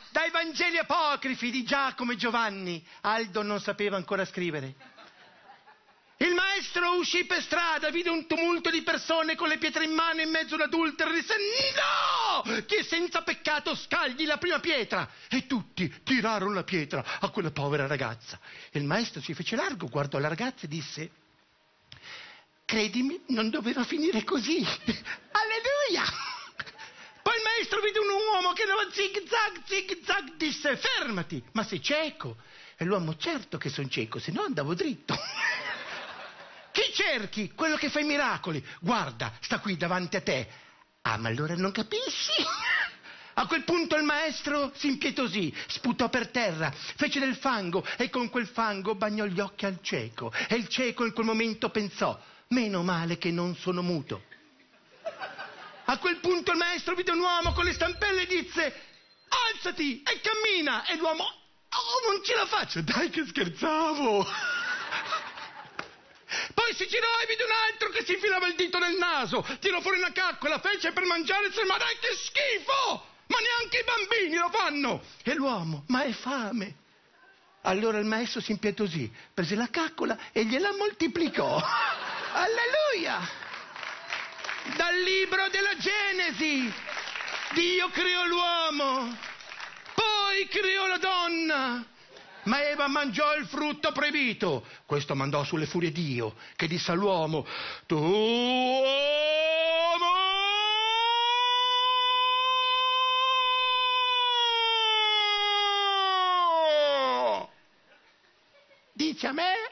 Dai Vangeli apocrifi di Giacomo e Giovanni, Aldo non sapeva ancora scrivere. Il maestro uscì per strada, vide un tumulto di persone con le pietre in mano in mezzo ad adulteri e disse: no! Chi è senza peccato scagli la prima pietra. E tutti tirarono la pietra a quella povera ragazza. Il maestro si fece largo, guardò la ragazza e disse: credimi, non doveva finire così. Alleluia! Poi il maestro vide un uomo che andava zig zag, disse: fermati, ma sei cieco? E l'uomo: certo che sono cieco, se no andavo dritto. Chi cerchi? Quello che fa i miracoli. Guarda, sta qui davanti a te. Ah, ma allora non capisci? A quel punto il maestro si impietosì, sputò per terra, fece del fango e con quel fango bagnò gli occhi al cieco. E il cieco in quel momento pensò: meno male che non sono muto. A quel punto il maestro vide un uomo con le stampelle e disse: alzati e cammina. E l'uomo: oh, non ce la faccio. Dai che scherzavo. Poi si girò e vide un altro che si infilava il dito nel naso, tirò fuori una caccola, fece per mangiare e disse: ma dai che schifo! Ma neanche i bambini lo fanno! E l'uomo: ma è fame. Allora il maestro si impietosì, prese la caccola e gliela moltiplicò. Alleluia! Dal libro della Genesi: Dio creò l'uomo, poi creò la donna. Ma Eva mangiò il frutto proibito. Questo mandò sulle furie Dio, che disse all'uomo: tu uomo! Dice a me?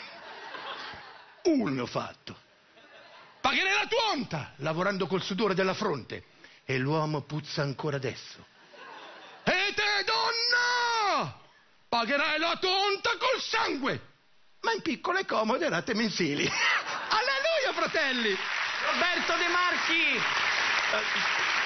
Uno fatto. Pagherai la tua onta, lavorando col sudore della fronte. E l'uomo puzza ancora adesso. E te, donna? Pagherai la tua onta col sangue, ma in piccole e comode rate mensili. Alleluia, fratelli! Roberto De Marchi!